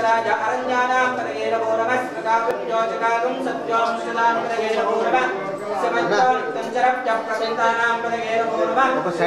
राज अरण्यानां पदगे नमो नमः सदाविद्योजकागं सत्यों सदां पदगे नमो नमः समज्ञं तंजरप्य प्रसिद्धानां पदगे नमो नमः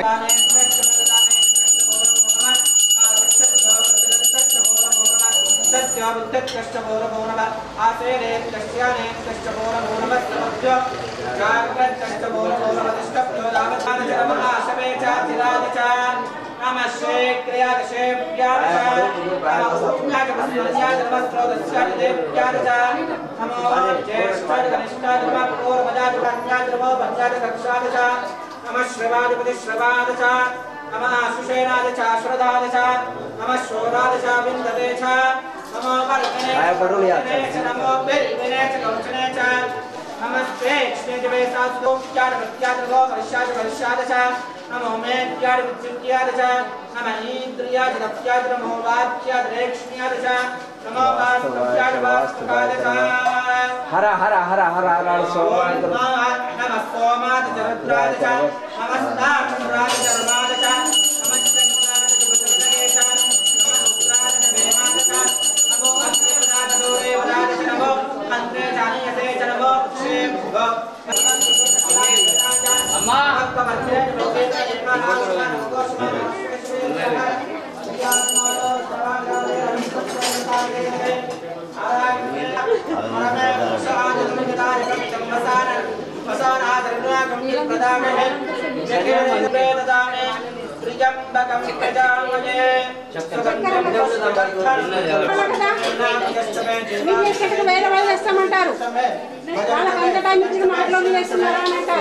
सत्याविद्यष्टमो नमः आसेने कष्याने कष्टमो नमः समज्ञ जागृतष्टमो नमः तिष्ठप्यो दावधानचरमः शमे च चिराज च नमः श्री क्रियादशे व्यादश नमः उपज्ञातमस्याज नमस्त्रोदस्याज देव्याज नमो ज्येष्ठाज कनिष्ठाज नमः पूर्वजाज कन्याज नमो पंचाज कक्षाज नमः श्रवाधिपति श्रवाद च नमः सुषेणाज च श्रदाज च नमः शोराज च विन्दते च नमो वर्धने च नमो बिर्विने च कौचने च नमस्ते श्रीजवे सासुदो विद्याद विद्याद नमो वर्षाज वर्षाद च नमो मेद्याद विद्युत्याद च नमः इंद्रियाद दत्याद नमो वाक्याद रेक्ष्म्याद च नमो वास्तव्याद वास्तुकाद च हर हर हर हर हर सोमाद नमः सोमाद जरुद्राद च नमस्ताक्षराद जरुमाद च नमश्चंद्राद जरुद्रगे च नमः उत्तराद वेमाद च नमो अग्रेवदाद दोरेवदाद च नमो मंत्रे जानीयसे च नमो श्रीं ग अम्मा भक्तवर्गे लोके त्रिजंबकं प्रजामहे వేస్తామంటారు వాళ్ళకి అంత టైం ఇచ్చిన మాటలు వేస్తున్నారా అని అంటారు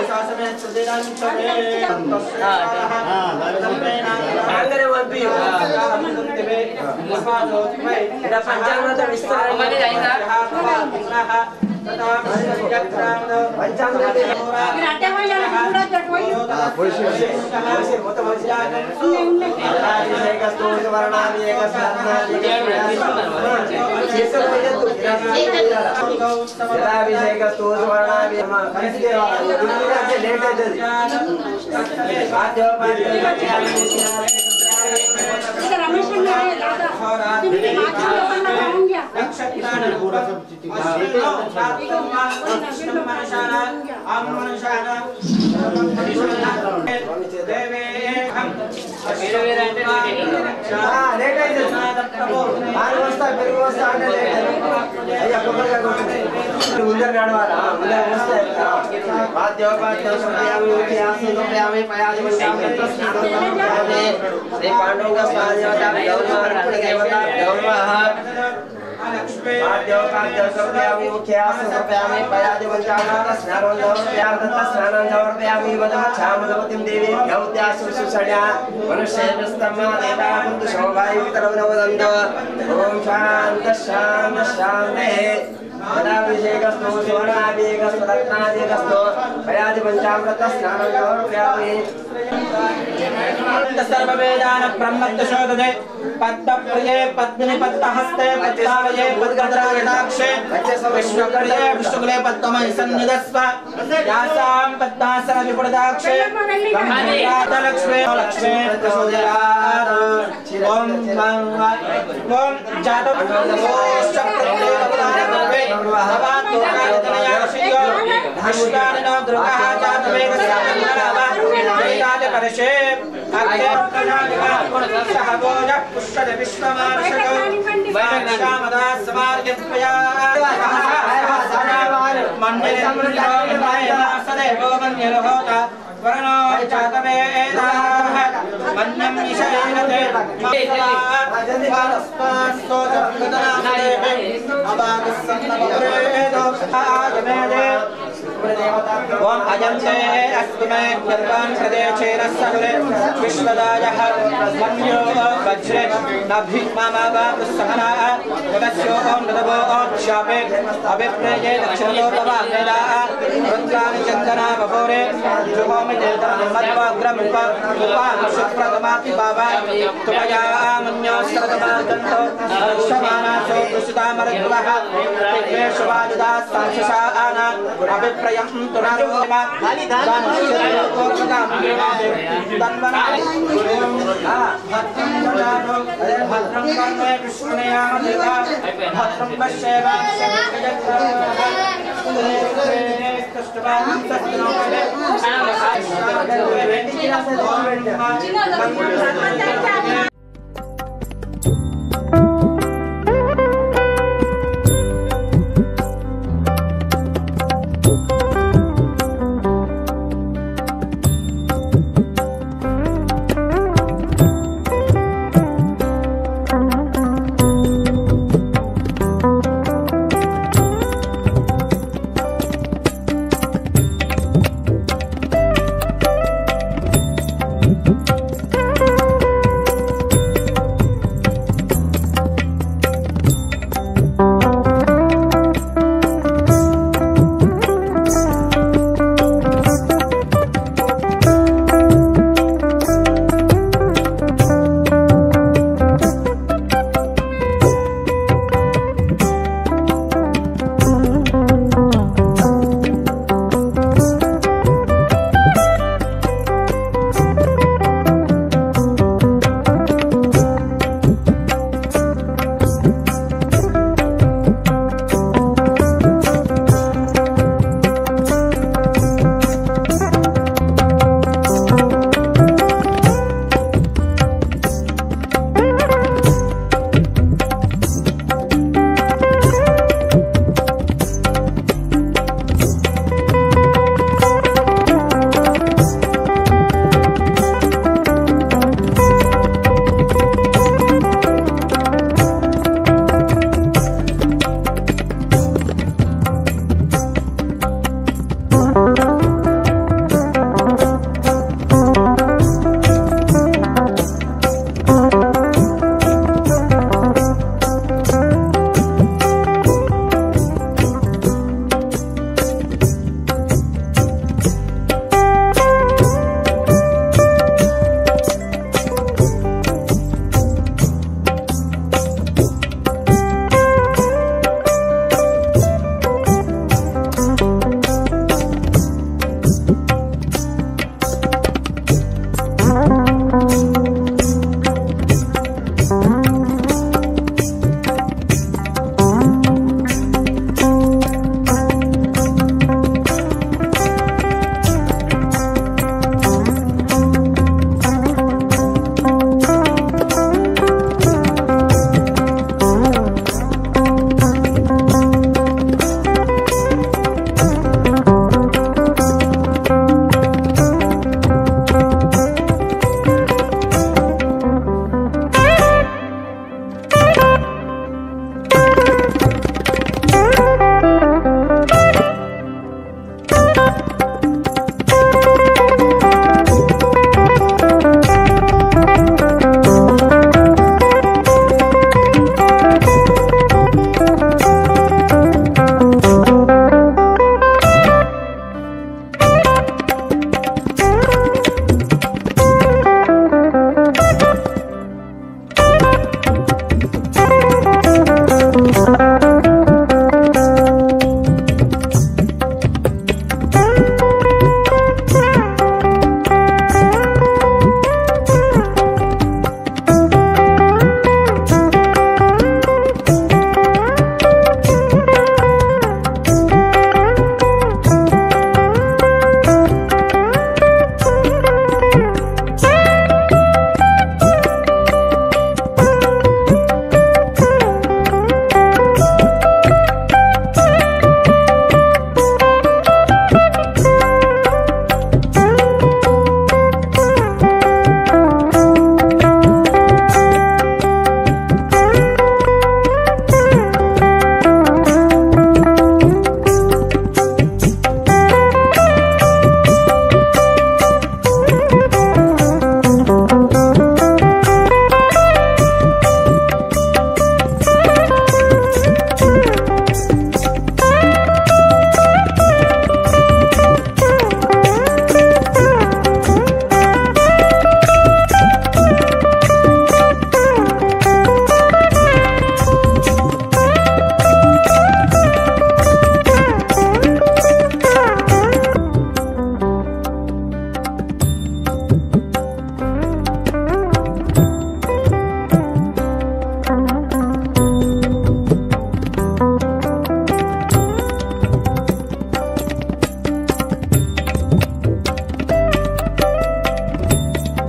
रमेश अभिषेकस्तु सुवर्णाभिषेकस्तु रत्नाभिषेकस्तु पयादि पंचामृत स्नानं समर्पयामि सर्ववेदान ब्रह्मद्दशोदधे पद्मप्रिये पद्मिनि पद्महस्ते पद्मावये पद्गद्राजदाक्षे विश्वकर्ये विष्णुकुले पद्ममयि सन्निधस्व यासां पद्मासन विपुलदाक्षे लक्ष्मे लक्ष्मे प्रचोदयात् ओम ओम जातो ओम अजंते अस्मे ज्ञान प्रदेशेन सगले विश्वदायः मन्यो वज्रे नभि मामागा सहना वदस्यो नदवो शापे अभिप्रेये दक्षिणो तवा वेदा रुद्राणि चन्दना बभोरे जुहोमि देवता मद्वाग्रम उपा शुक्रतमापि बाबा तुमया मन्यो सरतमा दन्तो शमानासो दुषितामरद्वः तेषवादिदा सांससाना अभिप्रयं तुनारोमा दानस्य कोर्मकाम तन्वना ददातु भद्रं कर्णे विष्णुयाम देवा भद्रं पश्येम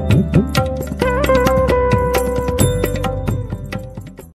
च